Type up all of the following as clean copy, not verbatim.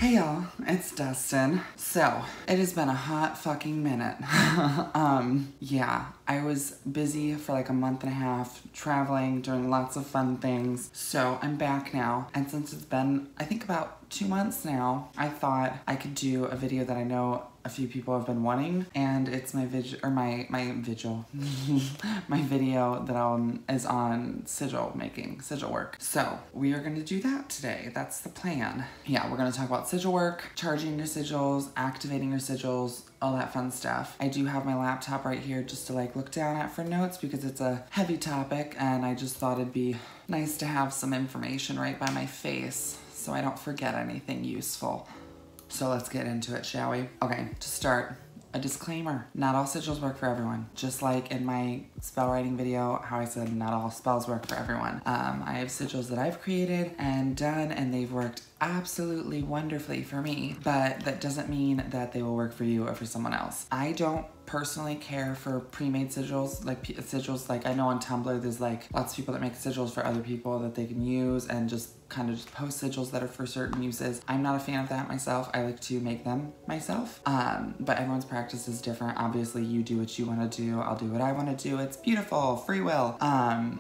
Hey y'all, it's Dustin. So, it has been a hot fucking minute. Yeah, I was busy for like a month and a half, traveling, doing lots of fun things. So, I'm back now, and since it's been, I think about 2 months now, I thought I could do a video that I know a few people have been wanting, and it's my my video that is on sigil making, sigil work. So we are going to do that today. That's the plan. Yeah, we're going to talk about sigil work, charging your sigils, activating your sigils, all that fun stuff. I do have my laptop right here just to like look down at for notes because it's a heavy topic, and I just thought it'd be nice to have some information right by my face so I don't forget anything useful. So let's get into it, shall we? Okay, to start, a disclaimer. Not all sigils work for everyone. Just like in my spell writing video, how I said not all spells work for everyone. I have sigils that I've created and done, and they've worked absolutely wonderfully for me, but that doesn't mean that they will work for you or for someone else. I don't personally care for pre-made sigils, like I know on Tumblr there's like lots of people that make sigils for other people that they can use and just kind of just post sigils that are for certain uses. I'm not a fan of that myself. I like to make them myself, but everyone's practice is different. Obviously you do what you want to do, I'll do what I want to do. It's beautiful, free will. And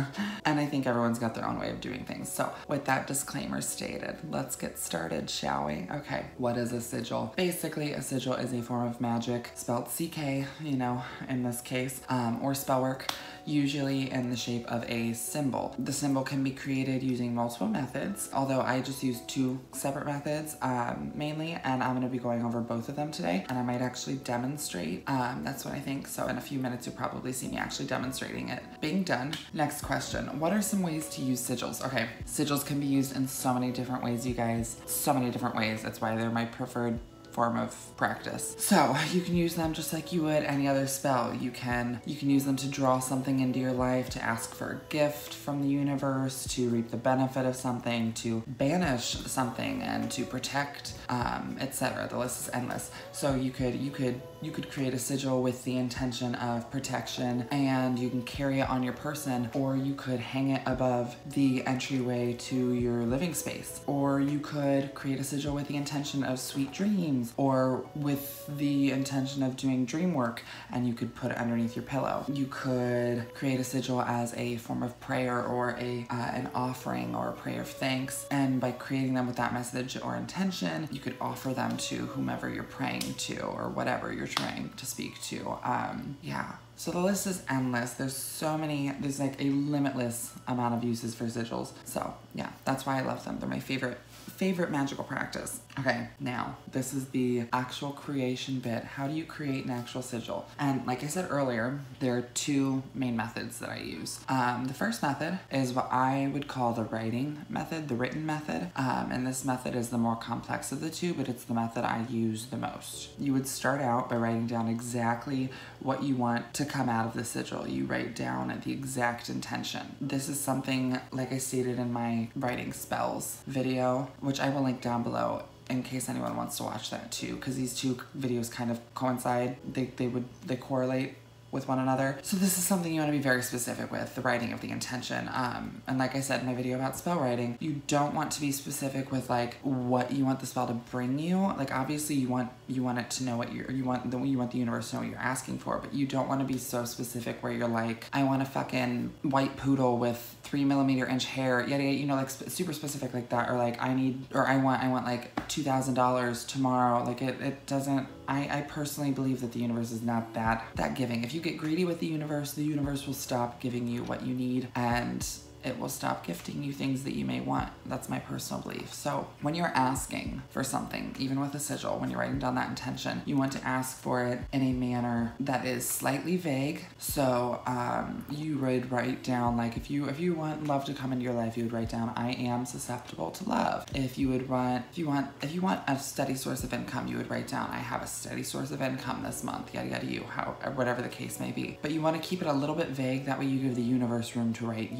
I think everyone's got their own way of doing things. So with that disclaimer stated, let's get started, shall we? Okay, what is a sigil? Basically, a sigil is a form of magic, spelled CK, you know, in this case, or spell work, usually in the shape of a symbol. The symbol can be created using multiple methods, although I just use 2 separate methods mainly, and I'm going to be going over both of them today, and I might actually demonstrate. That's what I think. So in a few minutes you'll probably see me actually demonstrating it. Being done, next question. What are some ways to use sigils? Okay, sigils can be used in so many different ways, you guys. So many different ways. That's why they're my preferred form of practice. So you can use them just like you would any other spell. You can use them to draw something into your life, to ask for a gift from the universe, to reap the benefit of something, to banish something, and to protect, etc. The list is endless. So you could create a sigil with the intention of protection, and you can carry it on your person, or you could hang it above the entryway to your living space, or you could create a sigil with the intention of sweet dreams, or with the intention of doing dream work, and you could put it underneath your pillow. You could create a sigil as a form of prayer, or an offering, or a prayer of thanks, and by creating them with that message or intention, you could offer them to whomever you're praying to, or whatever you're trying to speak to. Yeah. So the list is endless. There's like a limitless amount of uses for sigils. So yeah, that's why I love them. They're my favorite magical practice. Okay, now this is the actual creation bit. How do you create an actual sigil? And like I said earlier, there are 2 main methods that I use. The first method is what I would call the writing method, the written method. And this method is the more complex of the 2, but it's the method I use the most. You would start out by writing down exactly what you want to come out of the sigil. You write down the exact intention. This is something like I stated in my writing spells video, which I will link down below in case anyone wants to watch that too, because these 2 videos kind of coincide. They correlate with one another. So this is something you want to be very specific with, the writing of the intention. And like I said in my video about spell writing, you don't want to be specific with like what you want the spell to bring you. Like obviously you want it to know what you want the universe to know what you're asking for, but you don't want to be so specific where you're like, I want a fucking white poodle with 3mm hair, yada, you know, like super specific like that, or like I want like $2,000 tomorrow. Like it doesn't. I personally believe that the universe is not that giving. If you get greedy with the universe will stop giving you what you need, and it will stop gifting you things that you may want. That's my personal belief. So when you're asking for something, even with a sigil, when you're writing down that intention, you want to ask for it in a manner that is slightly vague. So you would write down, like if you want love to come into your life, you would write down, I am susceptible to love. If you want a steady source of income, you would write down, I have a steady source of income this month, yada yada whatever the case may be. But you want to keep it a little bit vague, that way you give the universe room to write. You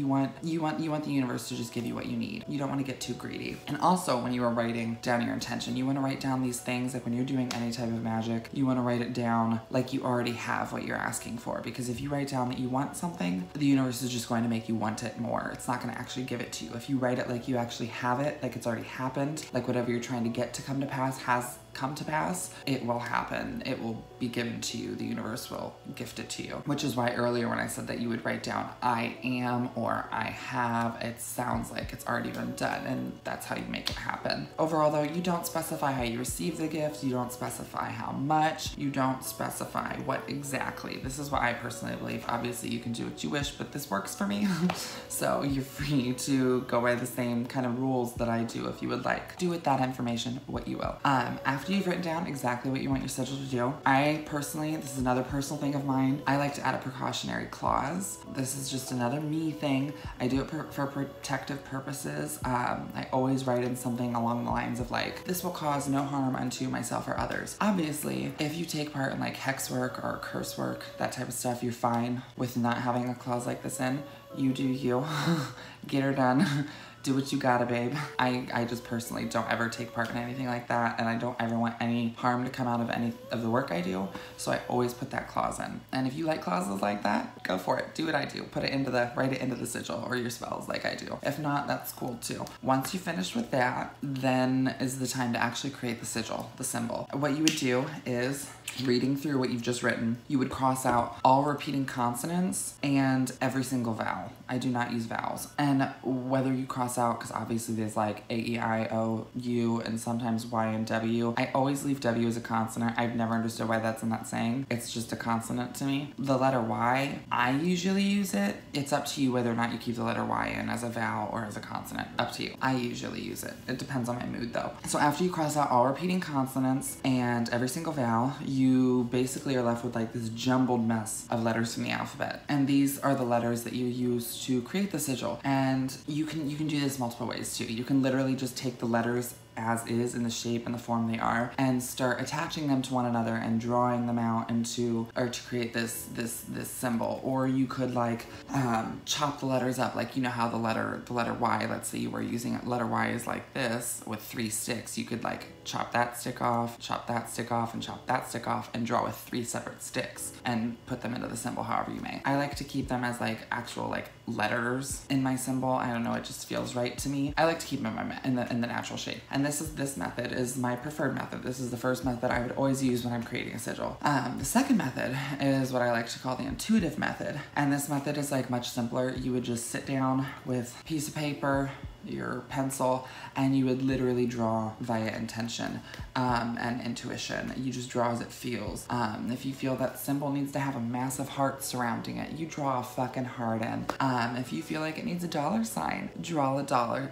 you want the universe to just give you what you need. You don't want to get too greedy. And also when you are writing down your intention, you want to write down these things, like when you're doing any type of magic, you want to write it down like you already have what you're asking for. Because if you write down that you want something, the universe is just going to make you want it more. It's not going to actually give it to you. If you write it like you actually have it, like it's already happened, like whatever you're trying to get to come to pass has come to pass, it will happen. It will be given to you. The universe will gift it to you. Which is why earlier when I said that you would write down I am or I have, it sounds like it's already been done, and that's how you make it happen. Overall though, you don't specify how you receive the gift, you don't specify how much, you don't specify what exactly. This is what I personally believe. Obviously you can do what you wish, but this works for me. So you're free to go by the same kind of rules that I do if you would like. Do with that information what you will. After you've written down exactly what you want your sigil to do, I personally, this is another personal thing of mine, I like to add a precautionary clause. This is just another me thing. I do it for protective purposes. I always write in something along the lines of like, this will cause no harm unto myself or others. Obviously, if you take part in like hex work or curse work, that type of stuff, you're fine with not having a clause like this in. You do you. Get her done. Do what you gotta, babe. I just personally don't ever take part in anything like that, and I don't ever want any harm to come out of any of the work I do, so I always put that clause in. And if you like clauses like that, go for it. Do what I do. Write it into the sigil or your spells like I do. If not, that's cool too. Once you finish with that, then is the time to actually create the sigil, the symbol. What you would do is, reading through what you've just written, you would cross out all repeating consonants and every single vowel. I do not use vowels. And whether you cross out, because obviously there's like A, E, I, O, U, and sometimes Y and W. I always leave W as a consonant. I've never understood why that's in that saying. It's just a consonant to me. The letter Y, I usually use it. It's up to you whether or not you keep the letter Y in as a vowel or as a consonant. Up to you. I usually use it. It depends on my mood though. So after you cross out all repeating consonants and every single vowel, you basically are left with like this jumbled mess of letters from the alphabet. And these are the letters that you use to create the sigil. And you can do this multiple ways too. You can literally just take the letters as is in the shape and the form they are and start attaching them to one another and drawing them out into, or to create this symbol. Or you could like chop the letters up, like you know how the letter Y, let's say you were using it, letter Y is like this with 3 sticks. You could like chop that stick off, chop that stick off, and chop that stick off and draw with 3 separate sticks and put them into the symbol however you may. I like to keep them as like actual like letters in my symbol. I don't know, it just feels right to me. I like to keep them in the natural shape. And this method is my preferred method. This is the first method I would always use when I'm creating a sigil. The second method is what I like to call the intuitive method. And this method is like much simpler. You would just sit down with a piece of paper, your pencil, and you would literally draw via intention and intuition. You just draw as it feels. If you feel that symbol needs to have a massive heart surrounding it, you draw a fucking heart in. If you feel like it needs a dollar sign, draw a dollar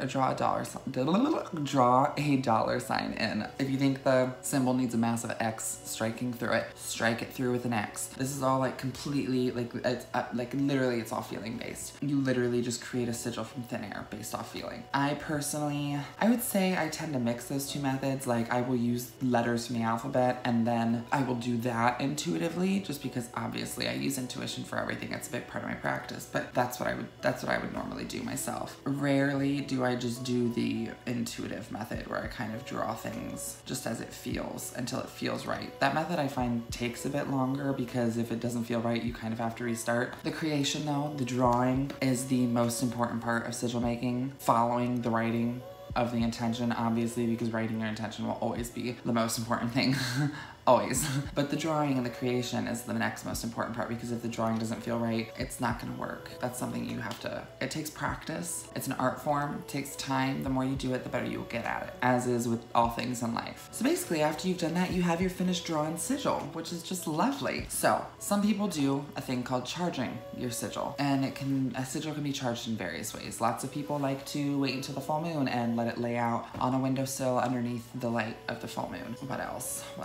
sign in. If you think the symbol needs a massive X striking through it, strike it through with an X. This is all like completely like it's like literally it's all feeling based. You literally just create a sigil from thin air based off feeling. I personally, I would say I tend to mix those two methods. Like I will use letters from the alphabet and then I will do that intuitively, just because obviously I use intuition for everything. It's a big part of my practice, but that's what I would normally do myself. Rarely do I just do the intuitive method where I kind of draw things just as it feels until it feels right. That method I find takes a bit longer because if it doesn't feel right, you kind of have to restart. The creation though, the drawing, is the most important part of sigil making, following the writing of the intention, obviously, because writing your intention will always be the most important thing. Always. But the drawing and the creation is the next most important part, because if the drawing doesn't feel right, it's not gonna work. That's something you have to, it takes practice. It's an art form, it takes time. The more you do it, the better you'll get at it, as is with all things in life. So basically, after you've done that, you have your finished drawn sigil, which is just lovely. So some people do a thing called charging your sigil, and a sigil can be charged in various ways. Lots of people like to wait until the full moon and let it lay out on a windowsill underneath the light of the full moon. What else?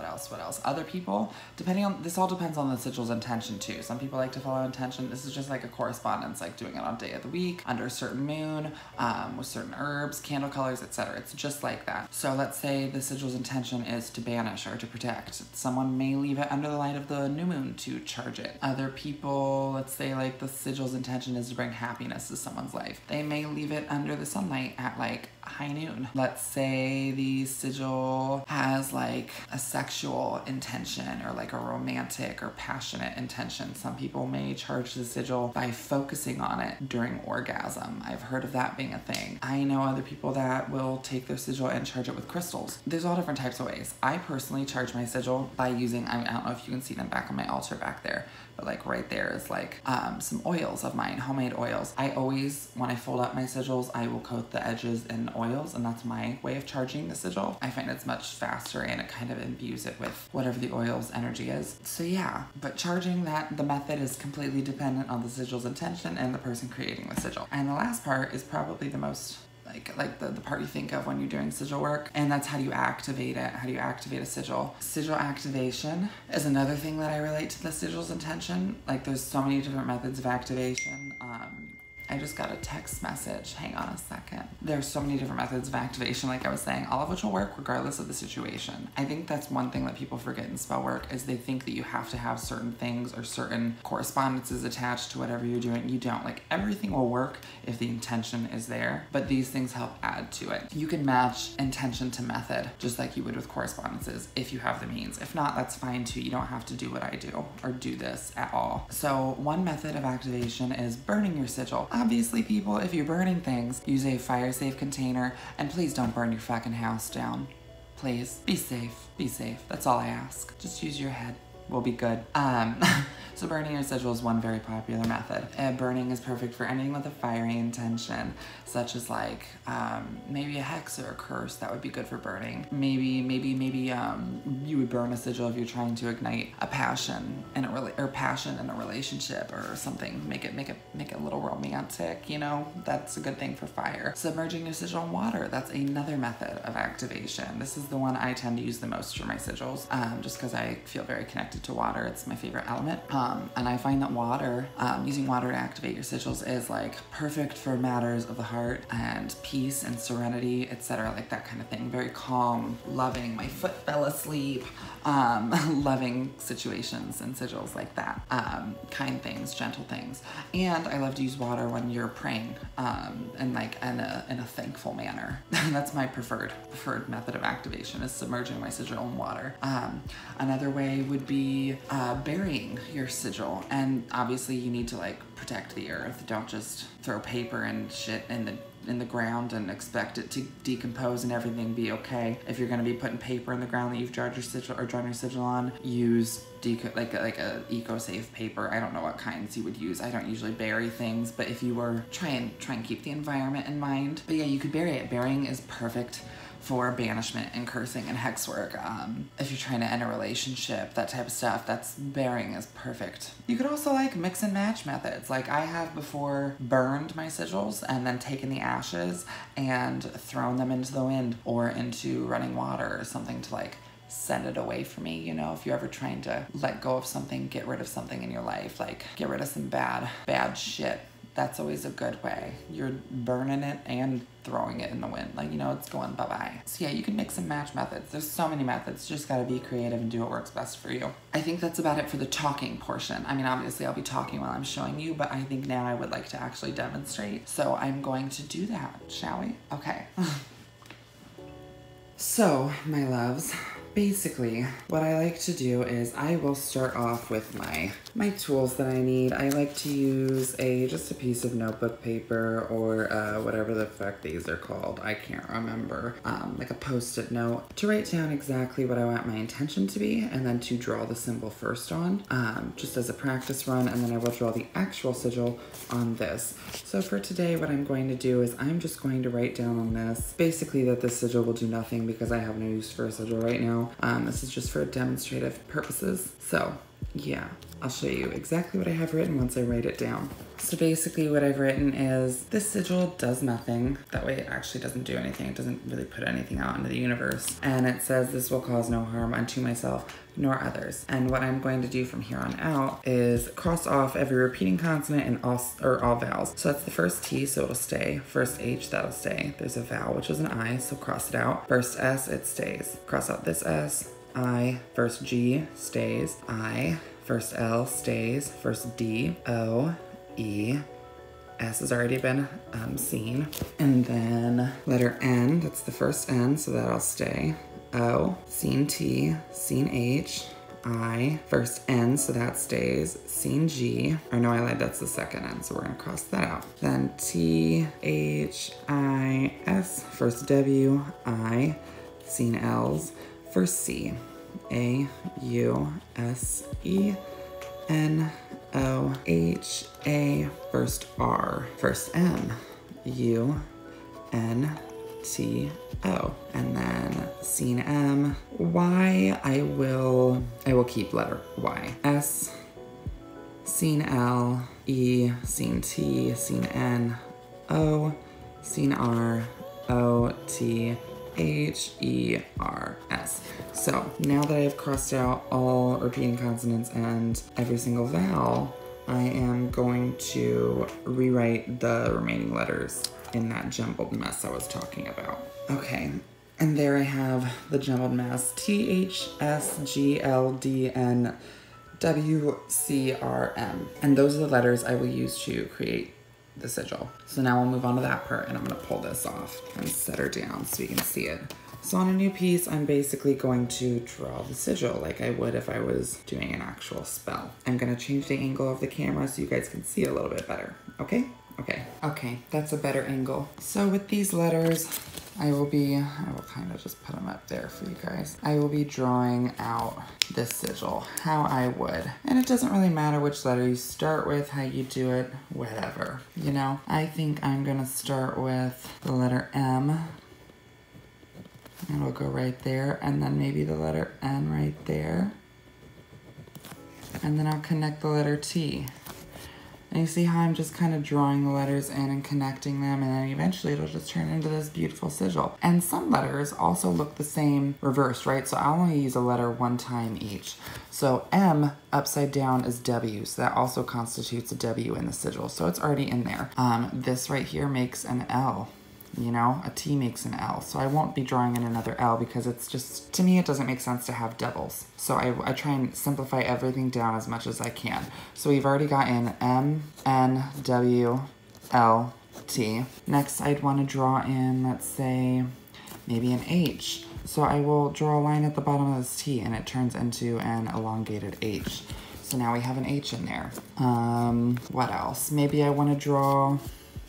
oils. Other people, this all depends on the sigil's intention too. Some people like to follow intention. This is just like a correspondence, like doing it on day of the week, under a certain moon, with certain herbs, candle colors, etc. It's just like that. So let's say the sigil's intention is to banish or to protect. Someone may leave it under the light of the new moon to charge it. Other people, let's say like the sigil's intention is to bring happiness to someone's life. They may leave it under the sunlight at like high noon. Let's say the sigil has like a sexual intention or like a romantic or passionate intention. Some people may charge the sigil by focusing on it during orgasm. I've heard of that being a thing. I know other people that will take their sigil and charge it with crystals. There's all different types of ways. I personally charge my sigil by using, I don't know if you can see them back on my altar back there, but like right there is like some oils of mine, homemade oils. I always, when I fold up my sigils, I will coat the edges in oils, and that's my way of charging the sigil. I find it's much faster and it kind of imbues it with whatever the oil's energy is. So yeah, but charging the method is completely dependent on the sigil's intention and the person creating the sigil. And the last part is probably the most like the part you think of when you're doing sigil work, and that's how do you activate it? How do you activate a sigil? Sigil activation is another thing that I relate to the sigil's intention. Like there's so many different methods of activation. I just got a text message. Hang on a second. There's so many different methods of activation, like I was saying, all of which will work regardless of the situation. I think that's one thing that people forget in spell work is they think that you have to have certain things or certain correspondences attached to whatever you're doing. You don't. Like everything will work if the intention is there, but these things help add to it. You can match intention to method just like you would with correspondences if you have the means. If not, that's fine too. You don't have to do what I do or do this at all. So one method of activation is burning your sigil. Obviously, people, if you're burning things, use a fire-safe container, and please don't burn your fucking house down. Please, be safe, be safe. That's all I ask. Just use your head. We'll be good. So burning your sigil is one very popular method. Burning is perfect for anything with a fiery intention, such as like maybe a hex or a curse. That would be good for burning. Maybe you would burn a sigil if you're trying to ignite a passion in a relationship or something. Make it a little romantic. You know, that's a good thing for fire. Submerging your sigil in water. That's another method of activation. This is the one I tend to use the most for my sigils, just because I feel very connected to water. It's my favorite element. And I find that water, using water to activate your sigils is like perfect for matters of the heart and peace and serenity, etc. Like that kind of thing. Very calm, loving. My foot fell asleep. Loving situations and sigils like that. Kind things, gentle things. And I love to use water when you're praying, and like in a thankful manner. That's my preferred method of activation is submerging my sigil in water. Another way would be burying your sigil, and obviously you need to like protect the earth. Don't just throw paper and shit in the ground and expect it to decompose and everything be okay. If you're going to be putting paper in the ground that you've drawn your sigil on, use like a eco-safe paper. I don't know what kinds you would use. I don't usually bury things, but if you were try and keep the environment in mind. But yeah, you could bury it. Burying is perfect for banishment and cursing and hex work. If you're trying to end a relationship, that type of stuff, burying is perfect. You could also like mix and match methods. Like I have before burned my sigils and then taken the ashes and thrown them into the wind or into running water or something to like send it away from me. You know, if you're ever trying to let go of something, get rid of something in your life, like get rid of some bad shit. That's always a good way. You're burning it and throwing it in the wind. Like, you know, it's going bye-bye. So yeah, you can mix and match methods. There's so many methods. You just gotta be creative and do what works best for you. I think that's about it for the talking portion. I mean, obviously I'll be talking while I'm showing you, but I think now I would like to actually demonstrate. So I'm going to do that, shall we? Okay. So, my loves, basically, what I like to do is I will start off with my tools that I need. I like to use just a piece of notebook paper or whatever the fuck these are called. I can't remember. Like a Post-it note to write down exactly what I want my intention to be and then to draw the symbol first on, just as a practice run, and then I will draw the actual sigil on this. So for today, what I'm going to do is I'm just going to write down on this basically that this sigil will do nothing because I have no use for a sigil right now. This is just for demonstrative purposes. So Yeah, I'll show you exactly what I have written once I write it down. So basically what I've written is, this sigil does nothing. That way it actually doesn't do anything. It doesn't really put anything out into the universe. And it says, this will cause no harm unto myself nor others. And what I'm going to do from here on out is cross off every repeating consonant and all vowels. So that's the first T, so it'll stay. First H, that'll stay. There's a vowel, which is an I, so cross it out. First S, it stays. Cross out this S, I. First G, stays. I. First L, stays. First D, O, E, S has already been seen. And then letter N, that's the first N, so that'll stay. O, seen T, seen H, I, first N, so that stays. Seen G, or no, I lied, that's the second N, so we're gonna cross that out. Then T, H, I, S, first W, I, seen L's, first C, A, U, S, E, N, O, H, A, first R, first M, U, N, T, O, and then seen M, Y, I will keep letter Y, S, seen L, E, seen T, seen N, O, seen R, O, T, H, E, R, S. So now that I've crossed out all repeating consonants and every single vowel, I am going to rewrite the remaining letters in that jumbled mess I was talking about. Okay, and there I have the jumbled mess. T, H, S, G, L, D, N, W, C, R, M. And those are the letters I will use to create the sigil. So now we'll move on to that part, and I'm gonna pull this off and set her down so you can see it. So on a new piece, I'm basically going to draw the sigil like I would if I was doing an actual spell. I'm gonna change the angle of the camera so you guys can see it a little bit better, okay? Okay, that's a better angle. So with these letters, I will kind of just put them up there for you guys. I will be drawing out this sigil how I would. And it doesn't really matter which letter you start with, how you do it, whatever. You know, I think I'm gonna start with the letter M. And it'll go right there, and then maybe the letter N right there. And then I'll connect the letter T. And you see how I'm just kind of drawing the letters in and connecting them, and then eventually it'll just turn into this beautiful sigil. And some letters also look the same reversed, right? So I'll only use a letter one time each. So M upside down is W, so that also constitutes a W in the sigil. So it's already in there. This right here makes an L. You know, a T makes an L. So I won't be drawing in another L because it's just, to me, it doesn't make sense to have doubles. So I try and simplify everything down as much as I can. So we've already got in M, N, W, L, T. Next, I'd want to draw in, let's say, maybe an H. So I will draw a line at the bottom of this T and it turns into an elongated H. So now we have an H in there. What else? Maybe I want to draw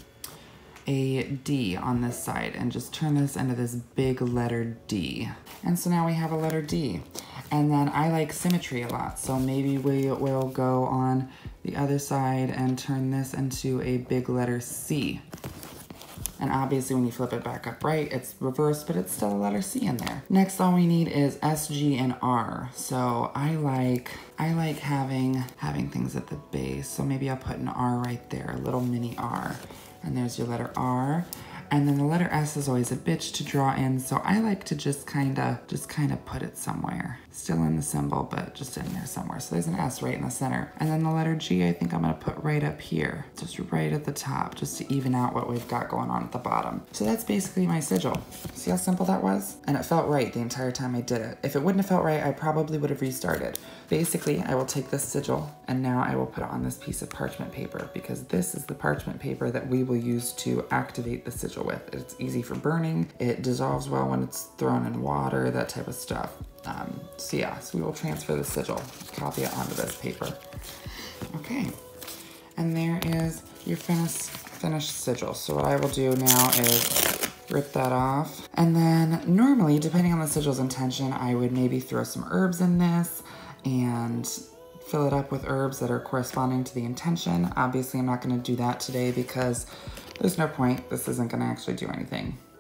a D on this side and just turn this into this big letter D. And so now we have a letter D. And then I like symmetry a lot, so maybe we will go on the other side and turn this into a big letter C. And obviously when you flip it back up right, it's reversed, but it's still a letter C in there. Next, all we need is S, G, and R. So I like having things at the base. So maybe I'll put an R right there, a little mini R. And there's your letter R. And then the letter S is always a bitch to draw in, so I like to just kind of put it somewhere. Still in the symbol, but just in there somewhere. So there's an S right in the center. And then the letter G, I think I'm gonna put right up here, just right at the top, just to even out what we've got going on at the bottom. So that's basically my sigil. See how simple that was? And it felt right the entire time I did it. If it wouldn't have felt right, I probably would have restarted. Basically, I will take this sigil and now I will put it on this piece of parchment paper because this is the parchment paper that we will use to activate the sigil with. It's easy for burning, it dissolves well when it's thrown in water, that type of stuff. So we will transfer the sigil, copy it onto this paper. Okay, and there is your finished sigil. So what I will do now is rip that off. And then normally, depending on the sigil's intention, I would maybe throw some herbs in this and fill it up with herbs that are corresponding to the intention. Obviously, I'm not gonna do that today because there's no point. This isn't gonna actually do anything.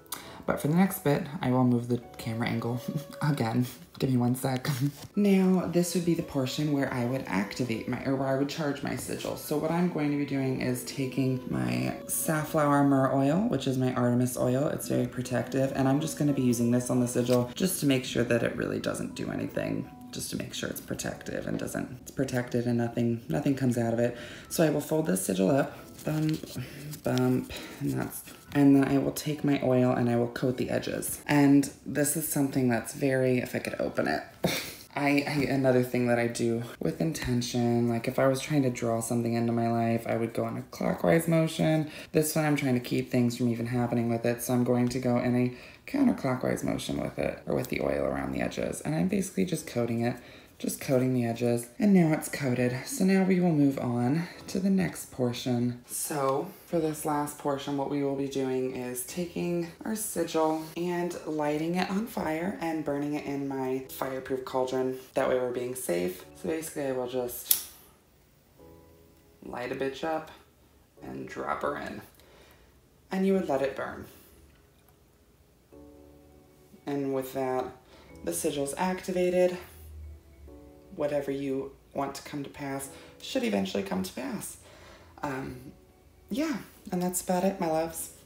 but for the next bit, I will move the camera angle again. Give me 1 sec. Now, this would be the portion where I would activate where I would charge my sigils. So what I'm going to be doing is taking my safflower myrrh oil, which is my Artemis oil. It's very protective, and I'm just gonna be using this on the sigil just to make sure that it really doesn't do anything, just to make sure it's protective and it's protected and nothing comes out of it. So I will fold this sigil up, bump, bump, and then I will take my oil and I will coat the edges. And this is something that's if I could open it. Another thing that I do with intention, like if I was trying to draw something into my life, I would go in a clockwise motion. This one I'm trying to keep things from even happening with it, so I'm going to go in a counterclockwise motion with it, or with the oil around the edges. And I'm basically just coating it. Just coating the edges, and now it's coated. So now we will move on to the next portion. So for this last portion, what we will be doing is taking our sigil and lighting it on fire and burning it in my fireproof cauldron. That way we're being safe. So basically I will just light a bitch up and drop her in. And you would let it burn. And with that, the sigil's activated. Whatever you want to come to pass should eventually come to pass. Yeah, and that's about it, my loves.